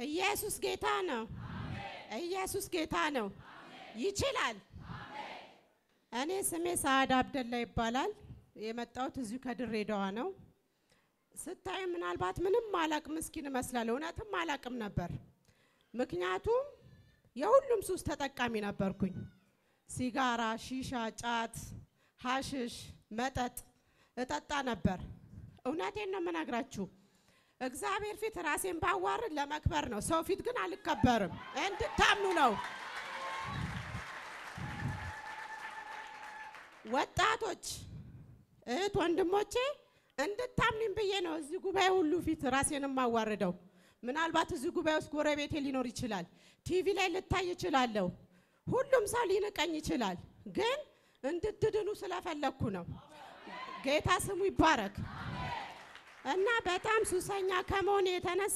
ኢየሱስ ጌታ ነው ኢየሱስ ጌታ ነው ይችላል እኔ ስሜ ሳዕድ አብደላ ይባላል የመጣሁት እዚሁ ከድሬዳዋ ነው ስታይ ምናልባት ምንም ማላቅ ምስኪን መስላለሁ እውነትም ማላቅም ነበር ምክንያቱም የሁሉም ሱስ ተጠቃሚ ነበርኩኝ ሲጋራ ሺሻ ጫት ሐሽሽ መጠጥ እጠጣ ነበር እውነቴን ነው መናግራችሁ እግዚአብሔር ፊት ራሴን ባዋርድ ለመክበር ነው ሰው ፊት ግን አልከበርም እንድታምኑ ነው ወጣቶች እህት ወንድሞቼ እንድታምኑኝ ብዬ ነው እዚህ ጉባኤ ሁሉ ፊት ራሴን ማዋርደው ምናልባት እዚህ ጉባኤ ውስጥ ጎረቤቴ ሊኖር ይችላል ቲቪ ላይ ልታይ ይችላልው ሁሉም ሰው ሊንቀኝ ይችላል ግን እንድትድኑ ስለፈለኩ ነው ጌታ ስሙ ይባረክ እና በጣም ሱሰኛ ከመሆኔ የተነሳ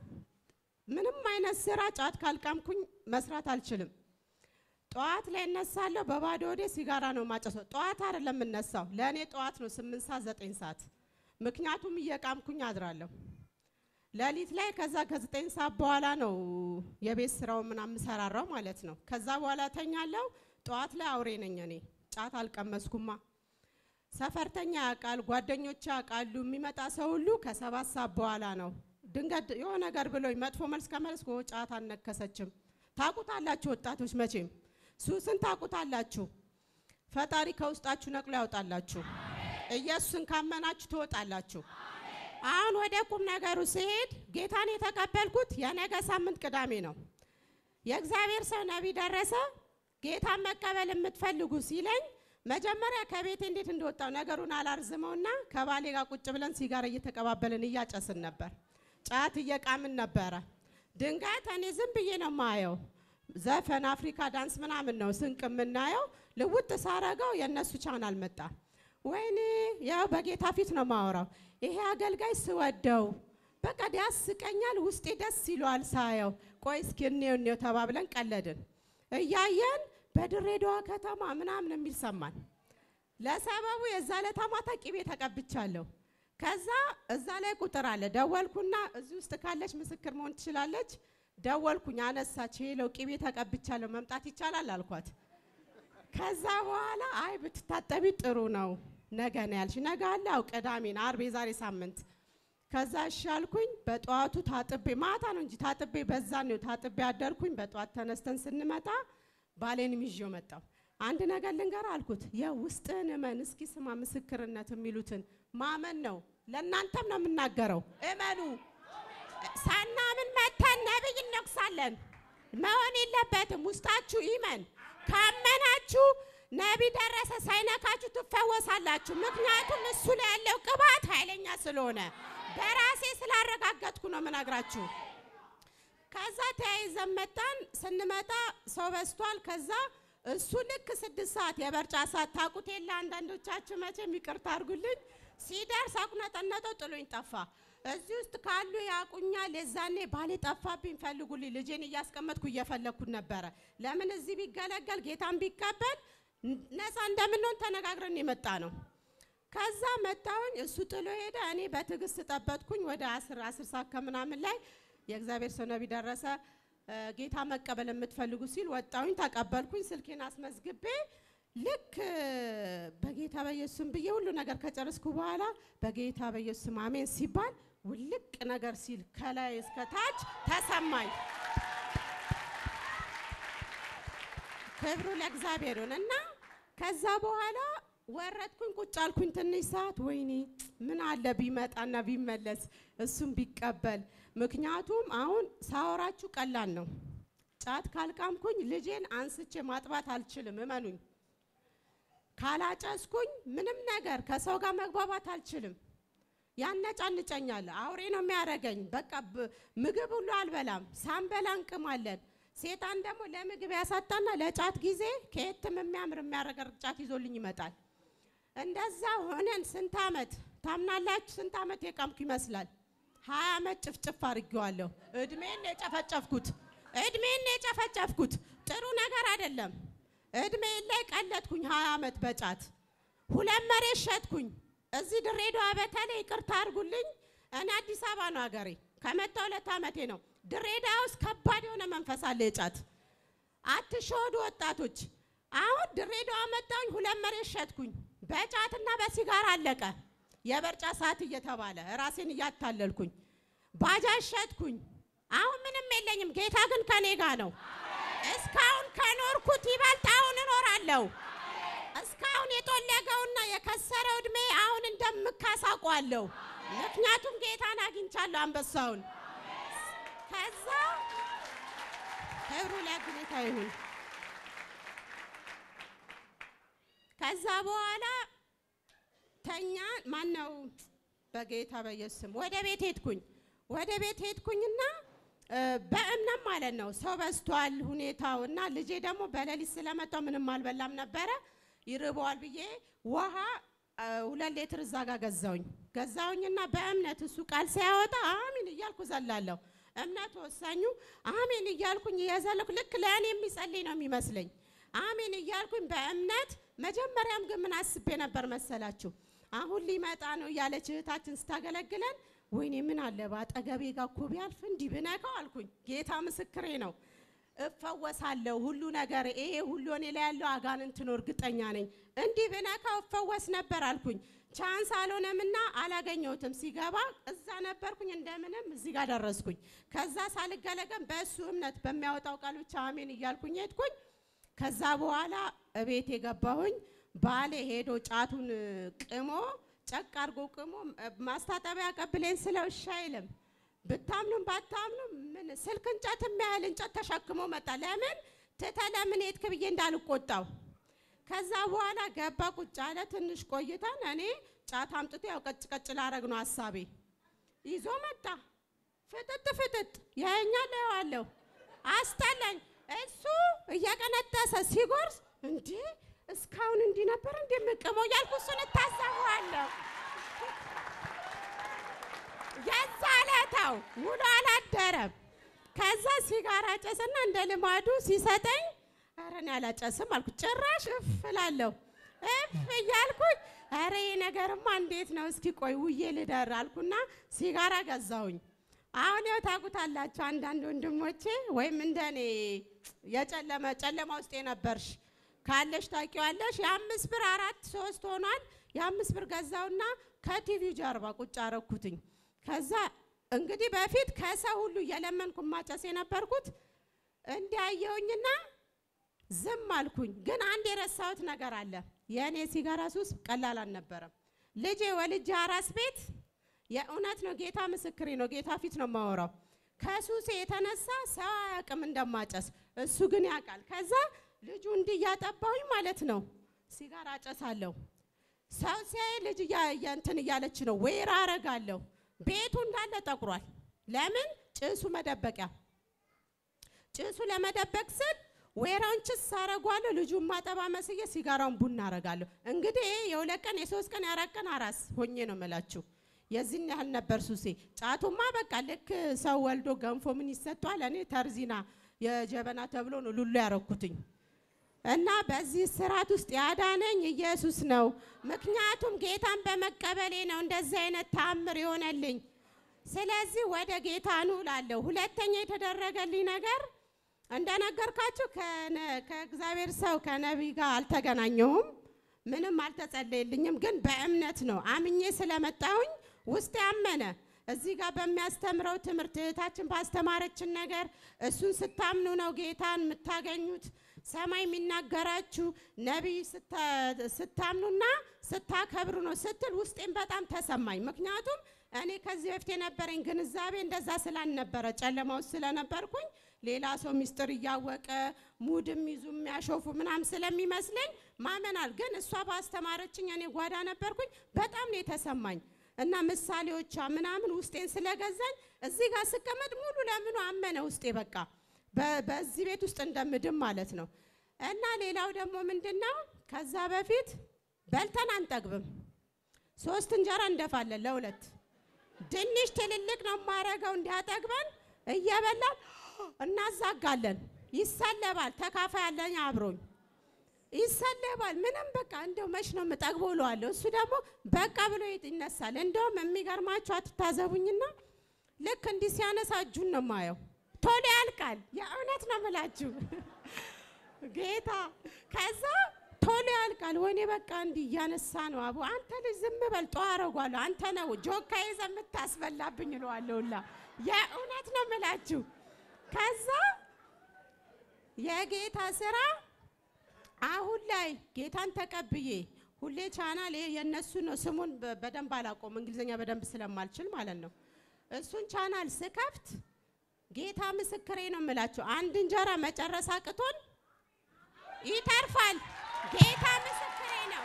ምንም አይነት ስራ ጫት ካልቃምኩኝ መስራት አልችልም ጧት ላይ እነሳለሁ በባዶ ወዴ ሲጋራ ነው ማጨሰው ጧት አይደለም እነሳው ለኔ ጧት ነው 8 ሰዓት 9 ሰዓት ምክንያቱም እየቃምኩኝ አድራለሁ ለሊት ላይ ከዛ ከ9 ሰዓት በኋላ ነው የቤት ስራው ምናምን ሰራራው ማለት ነው ከዛ በኋላ ተኛለሁ ጧት ላይ አውሬ ነኝ እኔ ጫት አልቀመስኩማ ሰፈርተኛ ያቃል ጓደኞቼ ያቃሉ የሚመጣ ሰው ሁሉ ከ7 ሰዓት በኋላ ነው ድንገት የሆነ ነገር ብሎኝ መጥፎ መልስ ከመለስኩ ጫት አነከሰችም ታቁታላችሁ ወጣቶች መቼም ሱስን ታቁታላችሁ ፈጣሪ ከውስጣችሁ ነቅሎ ያውጣላችሁ ኢየሱስን ካመናችሁ ትወጣላችሁ አሁን ወደ ቁም ነገሩ ሲሄድ ጌታን የተቀበልኩት የነገ ሳምንት ቅዳሜ ነው የእግዚአብሔር ሰው ነብይ ደረሰ ጌታን መቀበል የምትፈልጉ ሲለኝ መጀመሪያ ከቤቴ እንዴት እንደወጣው ነገሩን አላርዝመውና ከባሌ ጋር ቁጭ ብለን ሲጋራ እየተቀባበልን እያጨስን ነበር ጫት እየቃምን ነበር ድንጋት እኔ ዝም ብዬ ነው ማየው ዘፈን አፍሪካ ዳንስ ምናምን ነው ስንቅ ምናየው ልውጥ ሳረጋው የነሱ ቻናል መጣ ወይኔ ያው በጌታ ፊት ነው ማወራው ይሄ አገልጋይ ስወደው በቃ ያስቀኛል ውስጤ ደስ ይሏል ሳየው ቆይ እስኪ ነው ተባብለን ቀለድን እያየን በድሬዳዋ ከተማ ምናምን የሚል ሰማን ለሰበቡ የዛለ ተማታ ቂቤ ተቀብቻለሁ ከዛ እዛ ላይ ቁጥር አለ ደወልኩና እዚህ ውስጥ ካለች ምስክር መሆን ትችላለች ደወልኩኝ አነሳች ሄለው ቂቤ ተቀብቻለሁ መምጣት ይቻላል አልኳት ከዛ በኋላ አይ ብትታጠቢ ጥሩ ነው ነገ ነው ያልሽ ነገ አለ አው ቅዳሜና አርብ የዛሬ ሳምንት ከዛ ሻልኩኝ በጧቱ ታጥቤ ማታ ነው እንጂ ታጥቤ በዛ ነው ታጥቤ አደርኩኝ በጧት ተነስተን ስንመጣ ባሌን ይዤው መጣው አንድ ነገር ልንገር አልኩት የውስጥን እመን እስኪ ስማ ምስክርነት የሚሉትን ማመን ነው ለናንተም ነው የምናገረው እመኑ ሳናምን መተን ነብይ እንነክሳለን መሆን የለበትም ውስጣችሁ ይመን ካመናችሁ ነብይ ደረሰ ሳይነካችሁ ትፈወሳላችሁ ምክንያቱም እሱ ላይ ያለው ቅባት ኃይለኛ ስለሆነ በራሴ ስላረጋጋጥኩ ነው መናግራችሁ ከዛ ተያይዘን መጣን ስንመጣ ሰው በስቷል ከዛ እሱ ልክ 6 ሰዓት የበርጫ ሰዓት ታቁት የለ አንዳንዶቻችሁ መቼም ይቅርታ አድርጉልኝ ሲደርስ አቁነጠነጠው ጥሎኝ ጠፋ እዚህ ውስጥ ካሉ ያቁኛል ለዛኔ ባሌ ጠፋብኝ ፈልጉልኝ ልጄን እያስቀመጥኩ እየፈለኩ ነበር ለምን እዚህ ቢገለገል ጌታን ቢቀበል ነፃ እንደምንሆን ተነጋግረን የመጣ ነው ከዛ መጣሁኝ እሱ ጥሎ ሄደ እኔ በትግስት ተጠበጥኩኝ ወደ 10 ሰዓት ከምናምን ላይ የእግዚአብሔር ሰው ነብይ ደረሰ ጌታ መቀበል የምትፈልጉ ሲል ወጣሁኝ ተቀበልኩኝ ስልኬን አስመዝግቤ ልክ በጌታ በኢየሱስ ብዬ ሁሉ ነገር ከጨረስኩ በኋላ በጌታ በኢየሱስ አሜን ሲባል ውልቅ ነገር ሲል ከላይ እስከ ታች ተሰማኝ ክብሩ ለእግዚአብሔር እና ከዛ በኋላ ወረድኩኝ ቁጭ አልኩኝ ትንሽ ሰዓት ወይኔ ምን አለ ቢመጣና ቢመለስ እሱም ቢቀበል ምክንያቱም አሁን ሳወራችሁ ቀላል ነው ጫት ካልቃምኩኝ ልጄን አንስቼ ማጥባት አልችልም እመኑኝ ካላጨስኩኝ ምንም ነገር ከሰው ጋር መግባባት አልችልም ያነጫንጨኛል አውሬ ነው የሚያረጋኝ በቃ ምግብ ሁሉ አልበላም ሳንበላ እንቅማለን ሴጣን ደግሞ ለምግብ ያሳጣና ለጫት ጊዜ ከየትም የሚያረጋር ጫት ይዞልኝ ይመጣል እንደዛ ሆነን ስንት አመት ታምናላችሁ ስንት አመት የቃምኩ ይመስላል 20 አመት ጭፍጭፍ አርጌዋለሁ እድሜን የጨፈጨፍኩት ጥሩ ነገር አይደለም እድሜ ላይ ቀለጥኩኝ 20 አመት በጫት ሁለት መሬት ሸጥኩኝ እዚህ ድሬዳዋ በተለይ ይቅርታ አድርጉልኝ እኔ አዲስ አበባ ነው አገሬ ከመጣው 2 አመቴ ነው ድሬዳዋ ውስጥ ከባድ የሆነ መንፈስ አለ የጫት አትሸወዱ ወጣቶች አሁን ድሬዳዋ መጣሁኝ 2 መሬት ሸጥኩኝ በጫትና በሲጋራ አለቀ የበርጫ ሰዓት እየተባለ ራሴን እያታለልኩኝ ባጃጅ ሸጥኩኝ አሁን ምንም የለኝም ጌታ ግን ከኔ ጋር ነው እስካሁን ከኖርኩት ይበልጥ አሁን እኖራለሁ እስካሁን የጦለገውና የከሰረው እድሜ አሁን እንደምካሳቋለሁ ምክንያቱም ጌታን አግኝቻለሁ አንበሳውን ከዛ ክብሩ ለጌታ ይሁን ከዛ በኋላ ተኛ ማነው በጌታ በኢየሱስ ወደ ቤት ሄድኩኝና በእምነት ማለት ነው ሰው በስቷል ሁኔታውና ልጄ ደግሞ በሌሊት ስለመጣው ምንም አልበላም ነበር ይርበዋል ብዬ ውሃ 2 ሊትር ዛጋ ገዛውኝና በእምነት እሱ ቃል ሲያወጣ አሜን እያልኩ ዘላለሁ እምነት ወሳኙ አሜን እያልኩኝ የዘለኩ ልክ ለኔ የሚጸልይ ነው የሚመስለኝ አሜን እያልኩኝ በእምነት መጀመሪያም ግን ምን አስቤ ነበር መሰላችሁ አሁን ሊመጣ ነው ያለች እህታችን ስታገለግለን ወይኔ ምን አለ ባጠገቤ ጋር እኮ ቢያልፍ እንዲህ ብነካው አልኩኝ ጌታ ምስክሬ ነው እፈወሳለሁ ሁሉ ነገር ይሄ ሁሉ እኔ ላይ ያለው አጋንንት ነው እርግጠኛ ነኝ እንዲህ ብነካው እፈወስ ነበር አልኩኝ ቻንስ አልሆነምና አላገኘሁትም ሲገባ እዛ ነበርኩኝ እንደምንም እዚህ ጋር ደረስኩኝ ከዛ ሳልገለገም በእሱ እምነት በሚያወጣው ቃል ብቻ አሜን እያልኩኝ ሄድኩኝ ከዛ በኋላ እቤት የገባሁኝ ባሌ ሄዶ ጫቱን ቅሞ ጨቅ አርጎ ቅሞ ማስታጠቢያ ቀብሌን ስለው ሻይልም ብታምኑም ባታምኑም ምን ስልክ እንጨት የሚያህል እንጨት ተሸክሞ መጣ ለምን ተተለምን ሄድክ ብዬ እንዳልቆጣው ከዛ በኋላ ገባ ቁጭ አለ ትንሽ ቆይታን እኔ ጫት አምጥቶ ያው ቀጭ ላረግ ነው ሐሳቤ ይዞ መጣ ፍጥጥ ያኛል ያለው አስተላኝ እሱ እያቀነጠሰ ሲጎርስ እንዴ እስካሁን እንዲ ነበር እንደምቀመው ያልኩ እሱን ታሳዋለሁ ያዛለታው ሙሉ አላደረም ከዛ ሲጋራ ጨሰና እንደ ልማዱ ሲሰጠኝ አረን ያላጨስም አልኩ ጭራሽ እፍላለሁ እያልኩኝ አረ ነገርማ እንዴት ነው እስኪ ቆይ ውዬ ልደር አልኩና ሲጋራ ገዛውኝ አሁን ያው ታቁታላችሁ አንዳንድ ወንድሞቼ ወይም እንደኔ ጨለማ ውስጥ የነበርሽ ካለሽ ታቂዋለሽ የ5 ብር 4 3 ሆኗል የ5 ብር ገዛውና ከቲቪው ጀርባ ቁጭ አረኩትኝ ከዛ እንግዲህ በፊት ከሰው ሁሉ የለመንኩ ማጨስ የነበርኩት እንዲያየውኝና ዝም አልኩኝ ግን አንድ የረሳሁት ነገር አለ የኔ ሲጋራ ሱስ ቀላል አልነበረም ልጄ ወልጄ አራስ ቤት የእውነት ነው ጌታ ምስክሬ ነው ጌታ ፊት ነው ማወራው ከሱሴ የተነሳ ሰው አያውቅም እንደማጨስ እሱ ግን ያውቃል ከዛ ልጁ እንዲያጠባውኝ ማለት ነው ሲጋራ አጨሳለሁ ሰው ሲያይ ልጅ እንትን እያለች ነው ወይራ አረጋለሁ ቤቱ እንዳለ ጠቁሯል ለምን ጭሱ መደበቂያ ጭሱ ለመደበቅ ስል ወይራውን ጭስ አረጋለሁ ልጁን ማጠባ መስዬ ሲጋራውን ቡና አረጋለሁ እንግዲህ የ2 ቀን የ3 ቀን የ4 ቀን አራስ ሆኜ ነው መላችሁ የዚህን ያህል ነበር ሱሴ ጫቱማ በቃ ልክ ሰው ወልዶ ገንፎ ምን ይሰጣል እኔ ተርዚና የጀበና ተብሎ ነው ሉሉ ያረኩትኝ እና በዚህ ስራት ውስጥ ያዳነኝ ኢየሱስ ነው ምክንያቱም ጌታን በመቀበሌ ነው እንደዚህ አይነት ታምር ይሆነልኝ ስለዚህ ወደ ጌታ ነው ላለው ሁለተኛ የተደረገልኝ ነገር እንደነገርካችሁ ከእግዚአብሔር ሰው ከነብይ ጋር አልተገናኘሁም ምንም አልተጸለየልኝም ግን በእምነት ነው አምኜ ስለመጣሁኝ ውስጥ ያመነ እዚህ ጋር በሚያስተምረው ትምህርት እህታችን ባስተማረችን ነገር እሱን ስታምኑ ነው ጌታን የምታገኙት ሰማይ የሚናገራችሁ ነብይ ስታምኑና ስታከብሩ ነው ስትል ውስጤን በጣም ተሰማኝ ምክንያቱም እኔ ከዚህ በፊት የነበረኝ ግንዛቤ እንደዛ ስላልነበረ ጨለማው ስለነበርኩኝ ሌላ ሰው ሚስጥር ያወቀ ሙድም ይዙም ያሾፉ ምናም ስለሚመስለኝ ማመናል ግን እሷ ባስተማረችኝ እኔ ጓዳ ነበርኩኝ በጣም ነው የተሰማኝ እና ምሳሌዎቿ ምናምን ውስጤን ስለገዛኝ እዚህ ጋር ስቀመጥ ሙሉ ለምኑ አመነ ውስጤ በቃ በዚህ ቤት ውስጥ እንደምድም ማለት ነው እና ሌላው ደግሞ ምንድነው ከዛ በፊት በልተን አንጠግብም 3 እንጀራ እንደፋለን ለሁለት ድንሽ ትልልቅ ነው ማረጋው እንዲያጠግበን እየበላን እናዛጋለን ይሰለባል ተካፋይ ያለኝ አብሮኝ ይሰለባል ምንም በቃ እንደው መች ነው መጠግቦ ለዋለሁ እሱ ደግሞ በቃ ብሎ ይነሳል እንደውም የሚገርማችሁ አትታዘቡኝና ልክ እንዲ ሲያነሳ እጁን ነው ማየው ቶሎ ያልቃል የእውነት ነው የምላችሁ ጌታ ከዛ ቶሎ ያልቃል ወኔ በቃ እንዲ ያነሳ ነው አቡ አንተ ልጅ ዝም በል ጧረጓለሁ አንተ ነው ጆካ የዘምታስበላብኝ ነው አለውላ የእውነት ነው የምላችሁ ከዛ የጌታ ስራ አሁን ላይ ጌታን ተቀብዬ ሁሌ ቻናል የነሱ ነው ስሙን በደንብ አላቆም እንግሊዘኛ በደንብ ስለማልችል ማለት ነው እሱን ቻናል ስከፍት ጌታ ምስክሬ ነው የምላችሁ አንድ እንጀራ መጨረስ አቅቶን ይተርፋል ጌታ ምስክሬ ነው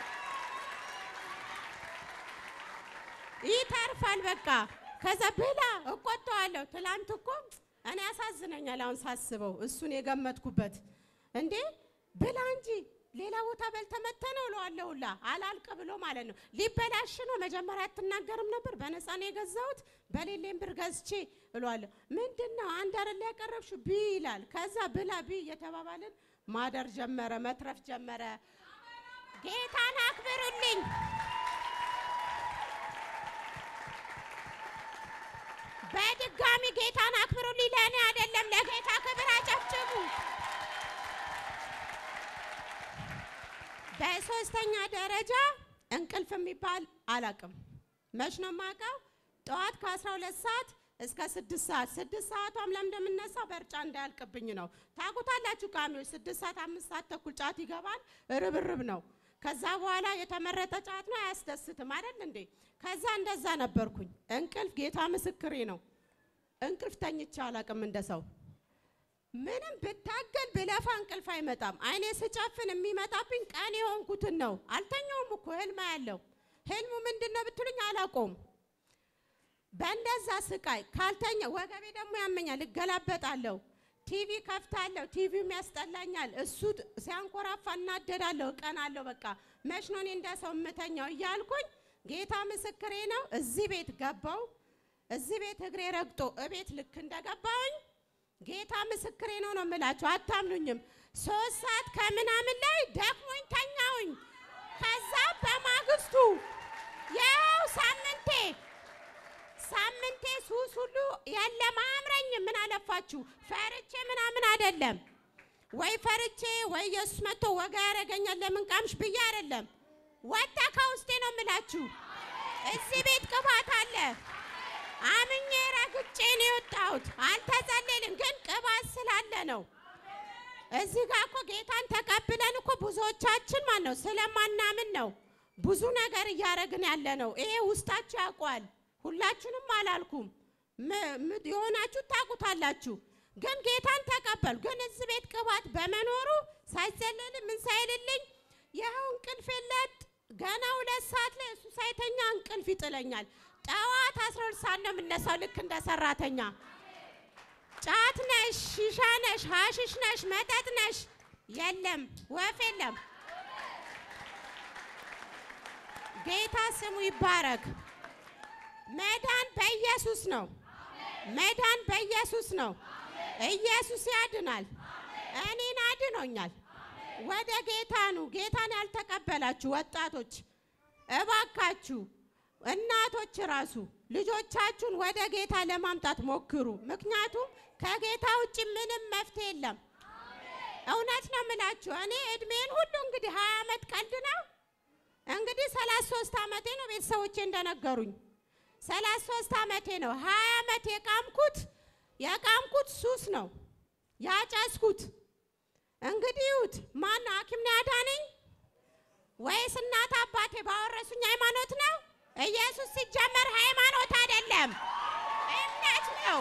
ይተርፋል በቃ ከዛ ብላ እቆጣዋለሁ ትላንት እኮ እኔ ያሳዝነኛል አሁን ሳስበው እሱን የገመትኩበት እንዴ ብላ እንጂ ሌላ ቦታ በልተመተነው ለዋለውላ አላልቀ ብሎ ማለት ነው ሊበላሽ ነው መጀመሪያ አትናገርም ነበር በነፃ ነው የገዛሁት በሌሌም ብር ገዝቼ እሏለሁ ምንድነው አንድ አይደል ያቀረብሽው ቢ ይላል ከዛ ብላ ቢ የተባባልን ማደር ጀመረ መትረፍ ጀመረ ጌታን አክብሩልኝ በድጋሚ ጌታን አክብሩልኝ ለኔ አይደለም ለጌታ ክብር አጨብጭቡ በሶስተኛ ደረጃ እንቅልፍ የሚባል አላቅም መች ነው ማቀው ጠዋት ከ12 ሰዓት እስከ 6 ሰዓት 6 ሰዓቷም ለምንደምነሳ በርጫ እንዳያልቅብኝ ነው ታቁታላችሁ ቃሚው 6 ሰዓት 5 ሰዓት ተኩል ጫት ይገባል ርብርብ ነው ከዛ በኋላ የተመረጠ ጫት ነው ያስደስትም አይደል እንዴ ከዛ እንደዛ ነበርኩኝ እንቅልፍ ጌታ ምስክሬ ነው እንቅልፍ ተኝቻ አላቅም እንደሰው ምንም ብታገል ብለፋ እንቅልፍ አይመጣም አይኔ ስጨፍን የሚመጣብኝ ቀን የሆንኩትን ነው አልተኛውም እኮ ህልም ያለው ህልሙ ምንድነው ብትሉኝ አላቆም በእንደዛ ስቃይ ካልተኛ ወገቤ ደግሞ ያመኛል እገላበጣለሁ ቲቪ ከፍታለሁ ቲቪው ያስጠላኛል እሱ ሲያንቆራፋ እናደዳለሁ ቀናለሁ በቃ መሽኖኔ እንደሰው መተኛው ይያልኩኝ ጌታ ምስክሬ ነው እዚህ ቤት ገባው እዚህ ቤት እግሬ ረግጦ እቤት ልክ እንደገባውኝ ጌታ ምስክሬ ነው ነው የምላችሁ አታምኑኝም 3 ሰዓት ከምናምን ላይ ደክሞኝ ተኛውኝ ከዛ በማግስቱ ያው ሳምንቴ ሱስ ሁሉ የለም አምረኝ ምን አለፋችሁ ፈርቼ ምናምን አይደለም ወይ ፈርቼ ወይ ኢየሱስ መጥቶ ወጋ ያረጋኛል ለምን ቃምሽ ብዬ አይደለም ወጣ ከውስጤ ነው የምላችሁ እዚህ ቤት ቅባት አለ አምኜ ረግጬ ነው የወጣሁት አልተጸለይንም ግን ቅባት ስላለ ነው እዚህ ጋር እኮ ጌታን ተቀብለን እኮ ብዙዎቻችን ማን ነው ስለማናምን ነው ብዙ ነገር ያረግን ያለ ነው ይሄ ውስጣችሁ ያቋል ሁላችንም አላልኩም የሆናችሁ ታቁታላችሁ ግን ጌታን ተቀበል ግን እዚህ ቤት ቅባት በመኖሩ ሳይዘለል ምን ሳይልልኝ ያው እንቅልፍ የለት ገና 2 ሰዓት ላይ እሱ ሳይተኛ እንቅልፍ ይጥለኛል ጠዋት 12 ሰዓት ነው የምነሳው ልክ እንደ ሰራተኛ ጫት ነሽ ሺሻ ነሽ ሐሺሽ ነሽ መጠጥ ነሽ የለም ወፍ የለም ጌታ ስሙ ይባረክ መዳን በኢየሱስ ነው መዳን በኢየሱስ ነው ኢየሱስ ያድናል እኔን አድኖኛል ወደ ጌታ ነው ጌታን ያልተቀበላችሁ ወጣቶች እባካችሁ እናቶች ራሱ ልጆቻችሁን ወደ ጌታ ለማምጣት ሞክሩ ምክንያቱም ከጌታ ውጪ ምንም መፍትሄ የለም እውነት ነው የምላችሁ እኔ እድሜን ሁሉ እንግዲህ 20 አመት ቀልድ ነው እንግዲህ 33 አመቴ ነው ቤተሰቦቼ እንደነገሩኝ 33 አመቴ ነው 20 አመት የቃምኩት ሱስ ነው ያጫስኩት እንግዲህ ይሁት ማን ሐኪም ነው ያዳነኝ ወይስ እናት አባቴ ባወረሱኝ ሃይማኖት ነው ኢየሱስ ሲጀመር ሃይማኖት አይደለም እምነት ነው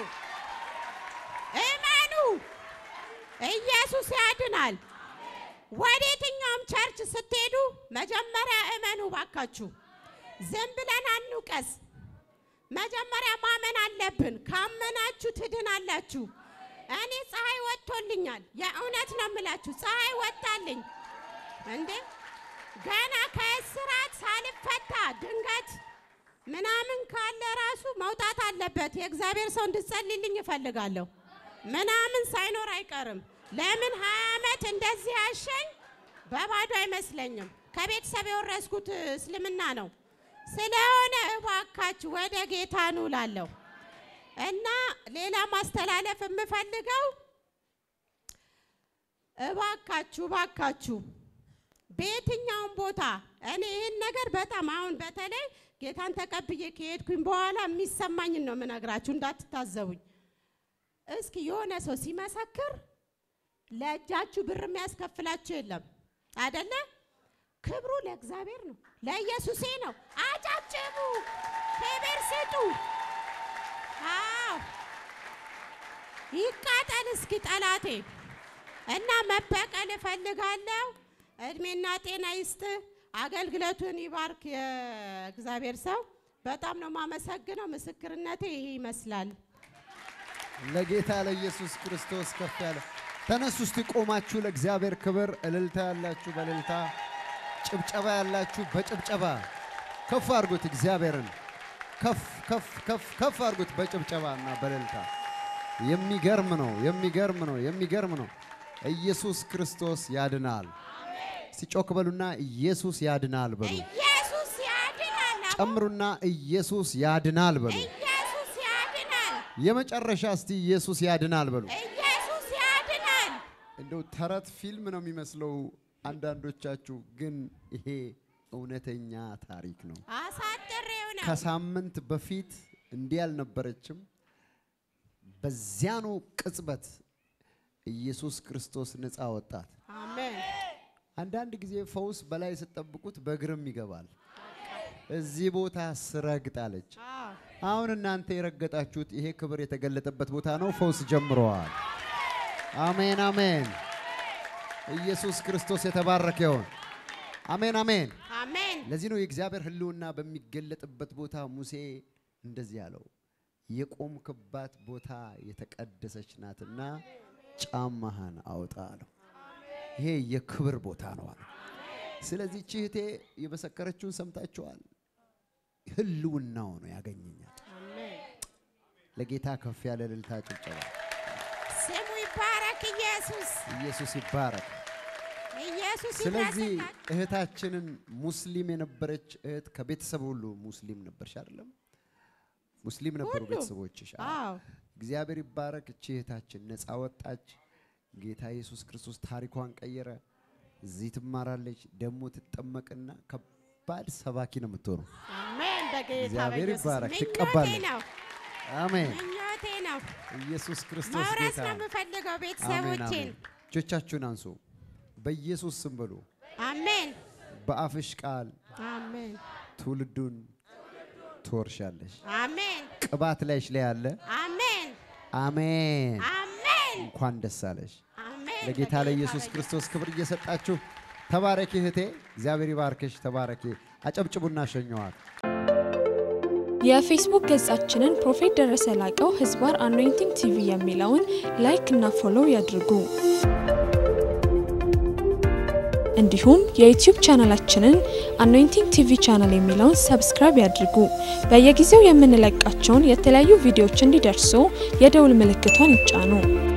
እመኑ ኢየሱስ ያድናል ወዴትኛውም ቸርች ስትሄዱ መጀመሪያ እመኑ ባካችሁ ዝም ብለን አንውቀስ መጀመሪያ ማመን አለብን ካመናችሁ ትድናላችሁ እኔ ፀሐይ ወጥቶልኛል የእውነት ነው የምላችሁ ፀሐይ ወጣልኝ እንዴ ገና ከእስራት ሳልፈታ ድንገት ምናምን ካለ ራሱ መውጣት አለበት የእግዚአብሔር ሰው እንድጸልይልኝ እፈልጋለሁ ምናምን ሳይኖር አይቀርም ለምን 20 አመት እንደዚህ ያሸኝ በባዶ አይመስለኝም ከቤተሰብ የወረስኩት እስልምና ነው ስለሆነ እባካችሁ ወደ ጌታ ኑ ላለው እና ሌላ ማስተላለፍ የምፈልገው እባካችሁ በየትኛውም ቦታ እኔ ይሄን ነገር በጣም አሁን በተለይ ጌታን ተቀብዬ ከሄድኩኝ በኋላ የሚሰማኝ ነው ምነግራችሁ እንዳትታዘቡኝ እስኪ የሆነ ሰው ሲመሰክር ለእጃችሁ ብር የሚያስከፍላችሁ የለም አይደለ ክብሩ ለእግዚአብሔር ነው ለኢየሱስ ነው አጫጭቡ ክብር ስጡ ይቃጠል እስኪ ጠላቴ እና መበቀል እፈልጋለሁ እድሜና ጤና ይስጥ አገልግሎቱን ይባርክ የእግዚአብሔር ሰው በጣም ነው ማመሰግነው ምስክርነቴ ይሄ ይመስላል ለጌታ ለኢየሱስ ክርስቶስ ከፍ ያለ ተነሱ እስቲ ቆማችሁ ለእግዚአብሔር ክብር እልልታ ያላችሁ በእልልታ ጭብጨባ ያላችሁ በጭብጨባ ከፍ አድርጉት እግዚአብሔርን ከፍ አድርጉት በጭብጨባና በእልልታ የሚገርም ነው ኢየሱስ ክርስቶስ ያድናል ሲጮክ በሉና ኢየሱስ ያድናል በሉ ኢየሱስ ያድናል ጨምሩና ኢየሱስ ያድናል በሉ ኢየሱስ ያድናል የመጨረሻ እስቲ ኢየሱስ ያድናል በሉ ኢየሱስ ያድናል እንደው ተረት ፊልም ነው የሚመስለው አንዳንዶቻችሁ ግን ይሄ እውነተኛ ታሪክ ነው አሳጥሬው ነው ከሳምንት በፊት እንዲያል ነበረችም በዚያኑ ቅጽበት ኢየሱስ ክርስቶስ ነፃ ወጣት አሜን አንዳንድ ጊዜ ፈውስ በላይ ሲጠብቁት በግርም ይገባል እዚህ ቦታ ስረግጣለች አሁን እናንተ የረገጣችሁት ይሄ ክብር የተገለጠበት ቦታ ነው ፈውስ ጀምሯል አሜን ኢየሱስ ክርስቶስ የተባረከ ይሁን አሜን ለዚህ ነው የእግዚአብሔር ህልውና በሚገለጥበት ቦታ ሙሴ እንደዚህ ያለው የቆምክባት ቦታ የተቀደሰች ናትና ጫማህን አውጣ አለው ይሄ የክብር ቦታ ነው አለ ስለዚህ ቺህቴ የመሰከረችውን ሰምታችኋል ህልውናው ነው ያገኘኛል አሜን ለጌታ ከፍ ያለ እልልታ ጭብጨባ ስሙ ይባረክ ኢየሱስ ይባረክ ኢየሱስ ስለዚህ እህታችንን ሙስሊም የነበረች እህት ከቤተሰብ ሁሉ ሙስሊም ነበርሽ አይደለም ሙስሊም ነበሩ ቤተሰቦችሽ አዎ እግዚአብሔር ይባረክ እህታችን ነፃ ወጣች ጌታ ኢየሱስ ክርስቶስ ታሪኳን ቀየረ እዚህ ትማራለች ደሞ ትጠመቅና ከባድ ሰባኪ ነው የምትሆነው አሜን በጌታ እግዚአብሔር ይባረክ ትቀበላለች አሜን ምኞቴ ነው ኢየሱስ ክርስቶስ ጌታ ማውራስ ነው የምፈልገው ቤተሰቦቼን እጆቻችሁን አንሱ በኢየሱስ ስም በሉ አሜን በአፍሽ ቃል አሜን ትውልዱን ትወርሻለሽ አሜን ቅባት ላይሽ ላይ አለ አሜን እንኳን ደስ አለሽ ለጌታ ለኢየሱስ ክርስቶስ ክብር እየሰጣችሁ ተባረኪ እህቴ እግዚአብሔር ይባርክሽ ተባረኪ አጨብጭቡና ሸኘዋት የፌስቡክ ገጻችንን ፕሮፌት ደረሰ ላቀው ህዝባር አኖይንቲንግ ቲቪ የሚለውን ላይክ እና ፎሎው ያድርጉ እንዲሁም የዩቲዩብ ቻናላችንን አኖይንቲንግ ቲቪ ቻናል የሚለውን ሰብስክራይብ ያድርጉ በየጊዜው የምንለቃቸውን የተለያዩ ቪዲዮዎች እንዲደርሱ የደውል ምልክቷን ይጫኑ